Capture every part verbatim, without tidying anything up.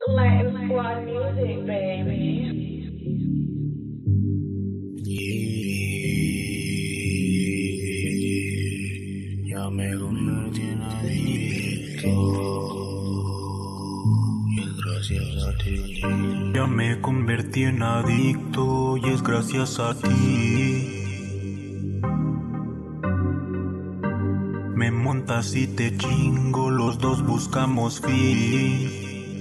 Latin Squad music, baby. Yeah. Ya me convertí en adicto y es gracias a ti. Ya me convertí en adicto y es gracias a ti. Me montas y te chingo, los dos buscamos fin.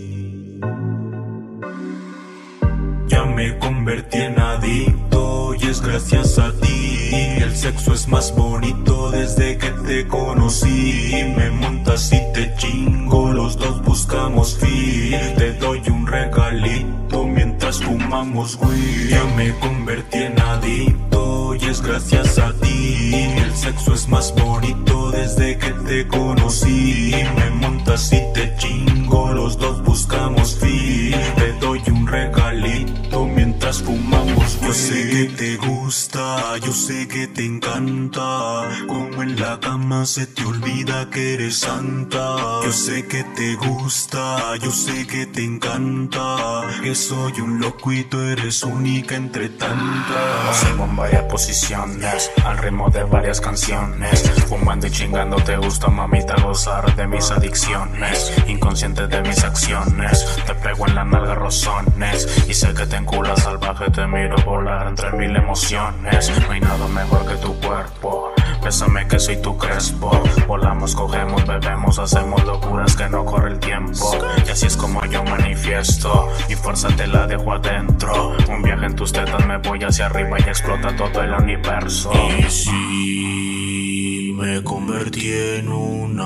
Ya me convertí en adicto y es gracias a ti. El sexo es más bonito desde que te conocí. Me montas y te chingo, los dos buscamos fin. Te doy un regalito mientras fumamos weed. Ya me convertí en adicto y es gracias a ti. El sexo es más bonito desde que te conocí. Me montas y te chingo, los dos buscamos fin. Te doy un regalito mientras fumamos weed. Yo sé que te gusta, yo sé que te encanta, como en la cama se te olvida que eres santa. Yo sé que te gusta, yo sé que te encanta, que soy un loco y tú eres única entre tantas. Nos hacemos en varias posiciones, al ritmo de varias canciones. Fumando y chingando te gusta, mamita, gozar de mis adicciones. Inconsciente de mis acciones, te pego en la nalga rozones. Y sé que te enculas salvaje, te miro volar entre mil emociones. No hay nada mejor que tu cuerpo, bésame que soy tu crespo. Volamos, cogemos, bebemos, hacemos locuras que no corre el tiempo. Y así es como yo manifiesto, mi fuerza te la dejo adentro. Un viaje en tus tetas, me voy hacia arriba y explota todo el universo. Y si me convertí en un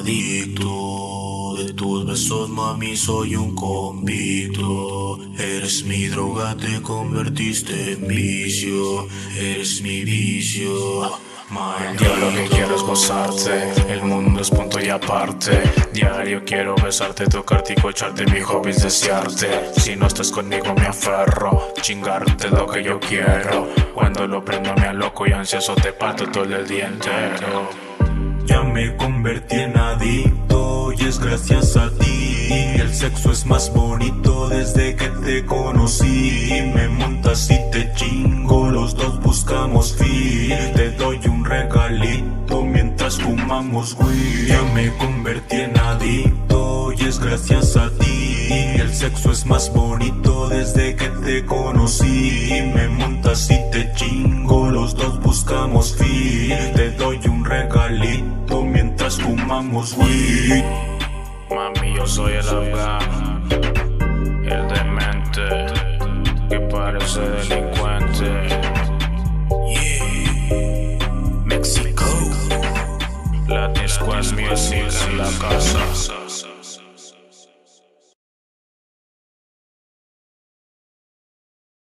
adicto, de tus besos mami soy un convicto. Eres mi droga, te convertiste en vicio, eres mi vicio. Yo lo que quiero es gozarte, el mundo es punto y aparte. Diario quiero besarte, tocarte y cocharte, mi hobby es desearte. Si no estás conmigo me aferro, chingarte lo que yo quiero. Cuando lo prendo me aloco y ansioso te parto todo el día entero. Ya me convertí en adicto y es gracias a ti. El sexo es más bonito desde que te conocí. Me montas y te chingo, los dos buscamos fin. Te doy un regalito mientras fumamos weed. Ya me convertí en adicto y es gracias a ti. El sexo es más bonito desde que te conocí. Me montas y te chingo, los dos buscamos fin. Te doy un regalito mientras fumamos weed. Mami, yo soy el afgano, el demente, que parece delincuente. Yeah. Mexico. Latin Squad Music en la casa.